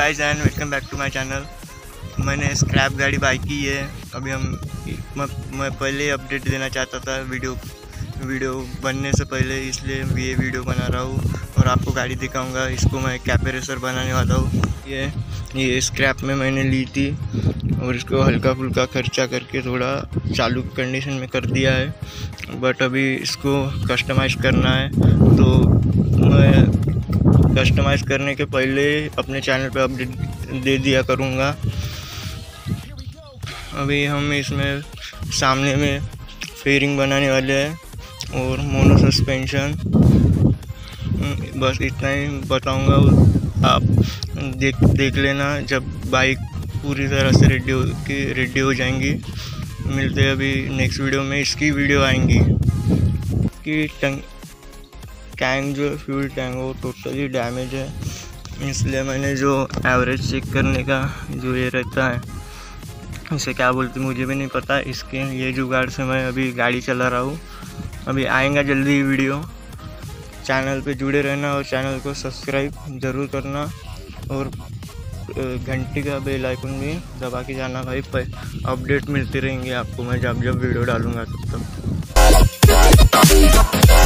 Guys and welcome back to my channel. मैंने scrap गाड़ी buy की है। अभी मैं पहले अपडेट देना चाहता था वीडियो बनने से पहले, इसलिए ये वीडियो बना रहा हूँ और आपको गाड़ी दिखाऊंगा। इसको मैं कैफे रेसर बनाने वाला हूँ। ये स्क्रैप में मैंने ली थी और इसको हल्का फुल्का खर्चा करके थोड़ा चालू कंडीशन में कर दिया है, बट अभी इसको कस्टमाइज़ करना है। तो मैं कस्टमाइज़ करने के पहले अपने चैनल पे अपडेट दे दिया करूँगा। अभी हम इसमें सामने में फेयरिंग बनाने वाले हैं और मोनो सस्पेंशन, बस इतना ही बताऊँगा। आप देख लेना जब बाइक पूरी तरह से रेडी हो जाएंगी। मिलते हैं अभी नेक्स्ट वीडियो में। इसकी वीडियो आएंगी कि टैंक जो फ्यूल टैंक वो टोटली डैमेज है, इसलिए मैंने जो एवरेज चेक करने का जो ये रहता है, उसे क्या बोलते मुझे भी नहीं पता। इसके ये जुगाड़ से मैं अभी गाड़ी चला रहा हूँ। अभी आएगा जल्दी वीडियो। चैनल पे जुड़े रहना और चैनल को सब्सक्राइब ज़रूर करना और घंटी का बेल आइकन भी दबा के जाना भाई। अपडेट मिलती रहेंगे आपको मैं जब वीडियो डालूँगा तब तक।